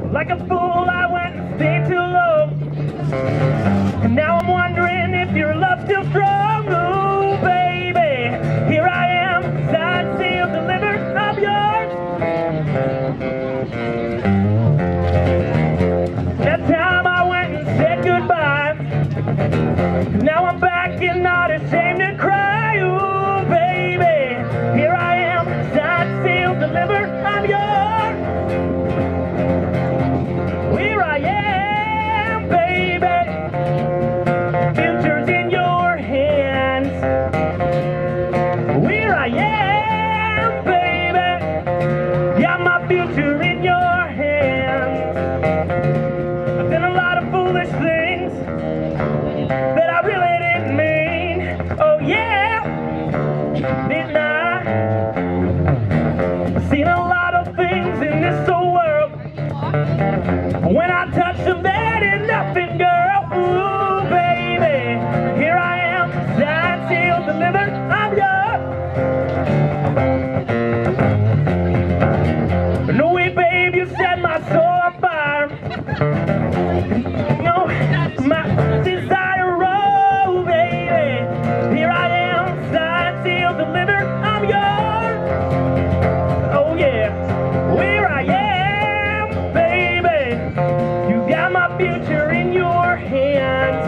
Like a fool, I went and stayed too low. And now I'm wondering if your love's still strong. Ooh, baby, here I am, signed, sealed, delivered, I'm yours. That time I went and said goodbye. Now I'm back and not ashamed to cry. Ooh, baby, here I am, signed, sealed, delivered, I'm yours. Here I am, baby. Future's in your hands. Here I am, baby. Got my future in your hands. I've done a lot of foolish things that I really didn't mean. Oh yeah, didn't I? I've seen a lot of things in this old world. When I touch them, that ain't nothing, girl. Ooh, baby, here I am, signed, sealed, delivered, I'm yours. No way, babe, you set my soul on fire. No, my desire, oh, baby, here I am, signed, sealed, delivered, I'm yours. Oh, yeah, here I am, baby. You got my future in your hands.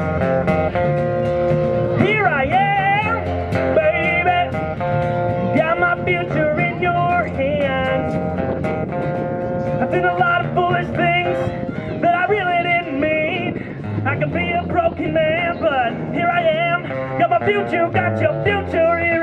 Here I am, baby. You got my future in your hands. I've done a lot of foolish things that I really didn't mean. I could be a broken man, but here I am. Got my future, got your future. Here